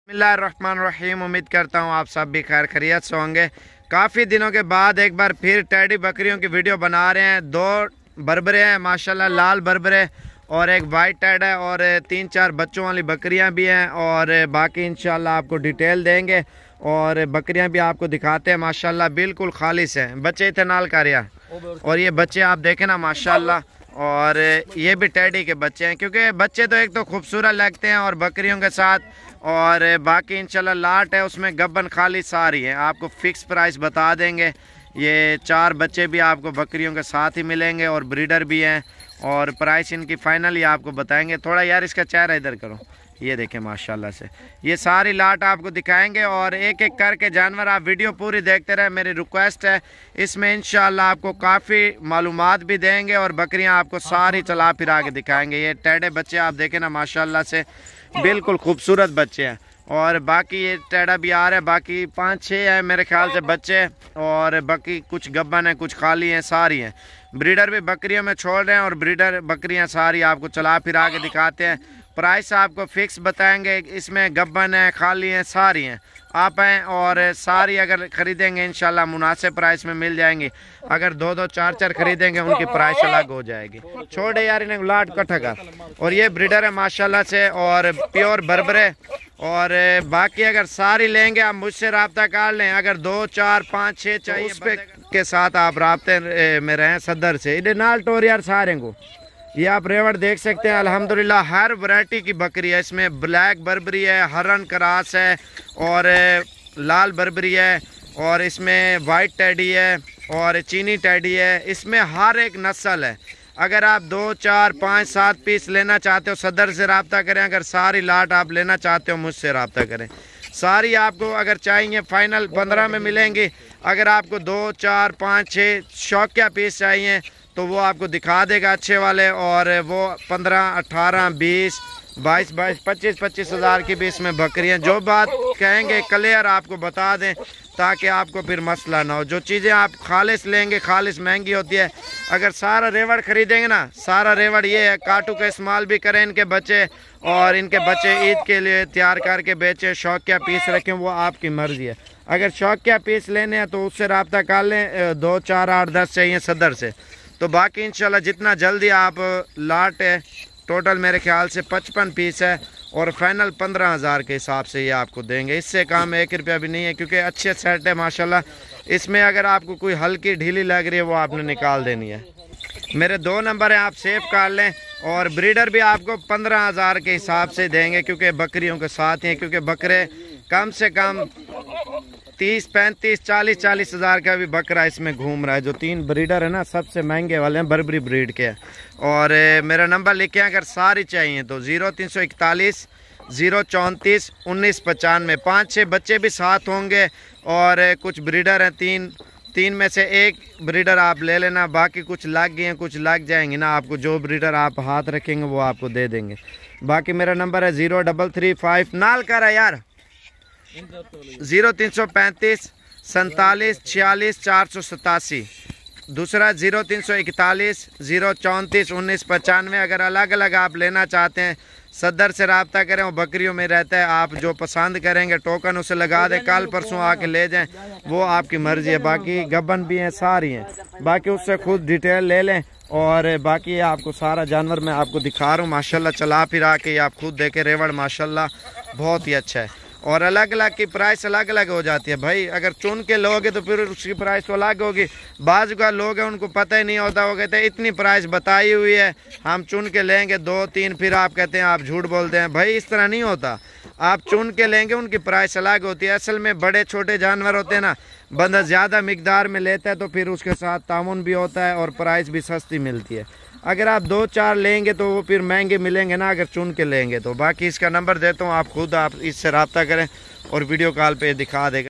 बिस्मिल्लाहिर्रहमानिर्रहीम। उम्मीद करता हूँ आप सब भी खैर खैरियत से होंगे। काफ़ी दिनों के बाद एक बार फिर टेडी बकरियों की वीडियो बना रहे हैं। दो बरबरे हैं माशाल्लाह, लाल बरबरे और एक वाइट टेड है और 3-4 बच्चों वाली बकरियां भी हैं और बाकी इंशाल्लाह आपको डिटेल देंगे और बकरियां भी आपको दिखाते हैं। माशाल्लाह बिल्कुल खालिस हैं बच्चे, इतने नाल कारिया और ये बच्चे आप देखें ना माशाल्लाह। और ये भी टेडी के बच्चे हैं क्योंकि बच्चे तो एक तो खूबसूरत लगते हैं और बकरियों के साथ, और बाकी इंशाल्लाह लाट है उसमें गब्बन खाली सारी है। आपको फिक्स प्राइस बता देंगे। ये 4 बच्चे भी आपको बकरियों के साथ ही मिलेंगे और ब्रीडर भी हैं और प्राइस इनकी फाइनल ही आपको बताएंगे। थोड़ा यार इसका चेहरा इधर करो, ये देखें माशाल्लाह से ये सारी लाट आपको दिखाएंगे और एक एक करके जानवर आप वीडियो पूरी देखते रहे। मेरी रिक्वेस्ट है, इसमें इंशाल्लाह आपको काफ़ी मालूमात भी देंगे और बकरियां आपको सारी चला फिरा के दिखाएंगे। ये टेढ़े बच्चे आप देखें ना माशाल्लाह से बिल्कुल खूबसूरत बच्चे हैं और बाकी ये टेढ़ा भी आ रहा है। बाकी 5-6 हैं मेरे ख्याल से बच्चे और बाकी कुछ गब्बन है, कुछ खाली हैं, सारी हैं। ब्रीडर भी बकरियों में छोड़ रहे हैं और ब्रीडर बकरियां सारी आपको चला फिरा के दिखाते हैं। प्राइस आपको फिक्स बताएंगे। इसमें गब्बन है, खाली हैं, सारी हैं। आप हैं और सारी अगर ख़रीदेंगे इंशाल्लाह मुनासिब प्राइस में मिल जाएंगी। अगर 2-2 4-4 ख़रीदेंगे उनकी प्राइस अलग हो जाएगी। छोड़े यार इन्हें लाट कट्ठा कर। और ये ब्रीडर है माशाल्लाह से और प्योर बरबरे। और बाकी अगर सारी लेंगे आप मुझसे रब्ता कर लें। अगर 2, 4, 5, 6 चाहिए उस पे के साथ आप रब्ते में रहें सदर से। इधर नाल टोर यार सारे को ये आप रेवड़ देख सकते हैं। अल्हम्दुलिल्लाह हर वैरायटी की बकरी है। इसमें ब्लैक बरबरी है, हरन क्रास है और लाल बरबरी है और इसमें वाइट टेडी है और चीनी टेडी है। इसमें हर एक नस्ल है। अगर आप 2, 4, 5, 7 पीस लेना चाहते हो सदर से रब्ता करें। अगर सारी लाट आप लेना चाहते हो मुझसे रब्ता करें। सारी आपको अगर चाहिए फाइनल 15 में मिलेंगी। अगर आपको 2, 4, 5, 6 शौकिया पीस चाहिए तो वो आपको दिखा देगा अच्छे वाले और वो 15, 18, 20, 22, 25 हज़ार की भी इसमें बकरियाँ। जो बात कहेंगे क्लियर आपको बता दें ताकि आपको फिर मसला ना हो। जो चीज़ें आप खालिस लेंगे खालिस महंगी होती है। अगर सारा रेवड़ खरीदेंगे ना, सारा रेवड़ ये है काटू का इस्तेमाल भी करें इनके बच्चे और इनके बच्चे ईद के लिए तैयार करके बेचें, शौकिया पीस रखें, वो आपकी मर्ज़ी है। अगर शौकिया पीस लेने हैं तो उससे रब्ता कर लें। 2, 4, 8, 10 चाहिए सदर से। तो बाकी इंशाल्लाह जितना जल्दी आप लाट है टोटल मेरे ख्याल से 55 पीस है और फाइनल 15,000 के हिसाब से ये आपको देंगे। इससे काम 1 रुपया भी नहीं है क्योंकि अच्छे सेट है माशाल्लाह। इसमें अगर आपको कोई हल्की ढीली लग रही है वो आपने निकाल देनी है। मेरे 2 नंबर हैं, आप सेव कर लें। और ब्रीडर भी आपको 15,000 के हिसाब से देंगे क्योंकि बकरियों के साथ हैं। क्योंकि बकरे कम से कम 30, 35, 40 हज़ार का भी बकरा इसमें घूम रहा है। जो 3 ब्रीडर है ना सबसे महंगे वाले हैं, बरबरी ब्रीड के। और मेरा नंबर लिखे अगर सारी चाहिए तो 0341 034 1995। 5-6 बच्चे भी साथ होंगे और कुछ ब्रीडर हैं। 3 में से एक ब्रीडर आप ले लेना। बाकी कुछ लग गए हैं, कुछ लग जाएंगे ना। आपको जो ब्रीडर आप हाथ रखेंगे वो आपको दे देंगे। बाकी मेरा नंबर है 0335 नाल करा यार 0335 47 46 487। दूसरा 0341 034 1995। अगर अलग अलग आप लेना चाहते हैं सदर से रब्ता करें। वो बकरियों में रहता है, आप जो पसंद करेंगे टोकन उसे लगा दें, कल परसों आके ले जाएं, वो आपकी मर्ज़ी है। बाकी गब्बन भी हैं, सारी हैं। बाकी उससे खुद डिटेल ले लें और बाकी आपको सारा जानवर मैं आपको दिखा रहा हूँ माशाल्लाह चला फिरा के। आप खुद देखें रेवड़ माशाल्लाह बहुत ही अच्छा है। और अलग अलग की प्राइस अलग अलग हो जाती है भाई। अगर चुन के लोगे तो फिर उसकी प्राइस तो अलग होगी। बाज़ का लोग हैं उनको पता ही नहीं होता, वो कहते हैं इतनी प्राइस बताई हुई है हम चुन के लेंगे 2-3, फिर आप कहते हैं आप झूठ बोलते हैं। भाई इस तरह नहीं होता। आप चुन के लेंगे उनकी प्राइस अलग होती है। असल में बड़े छोटे जानवर होते हैं ना, बंदा ज़्यादा मिकदार में लेता है तो फिर उसके साथ तामुन भी होता है और प्राइस भी सस्ती मिलती है। अगर आप 2, 4 लेंगे तो वो फिर महंगे मिलेंगे ना अगर चुन के लेंगे तो। बाकी इसका नंबर देता हूँ, आप खुद आप इससे रब्ता करें और वीडियो कॉल पे दिखा देगा।